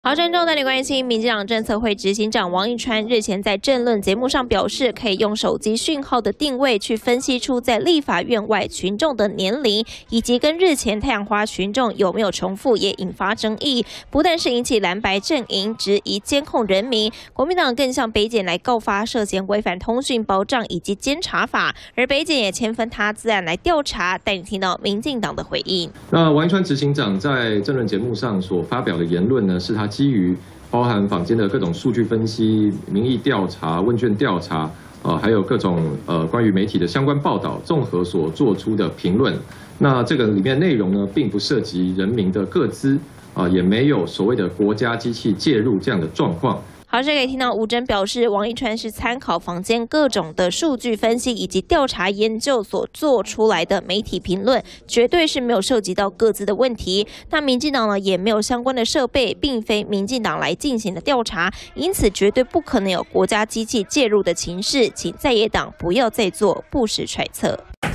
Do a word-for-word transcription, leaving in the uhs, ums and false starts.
好，郑重带你关心，民进党政策会执行长王一川日前在政论节目上表示，可以用手机讯号的定位去分析出在立法院外群众的年龄，以及跟日前太阳花群众有没有重复，也引发争议。不但是引起蓝白阵营质疑监控人民，国民党更向北检来告发涉嫌违反通讯保障以及监察法，而北检也签分他自案来调查。带你听到民进党的回应。 那王一川执行长在政论节目上所发表的言论呢，是他基于包含坊间的各种数据分析、民意调查、问卷调查，呃，还有各种呃关于媒体的相关报道，综合所做出的评论。那这个里面内容呢，并不涉及人民的个资，啊、呃，也没有所谓的国家机器介入这样的状况。 好，这可以听到吴峥表示，王一川是参考坊间各种的数据分析以及调查研究所做出来的媒体评论，绝对是没有涉及到各自的问题。那民进党呢，也没有相关的设备，并非民进党来进行的调查，因此绝对不可能有国家机器介入的情势，请在野党不要再做不实揣测。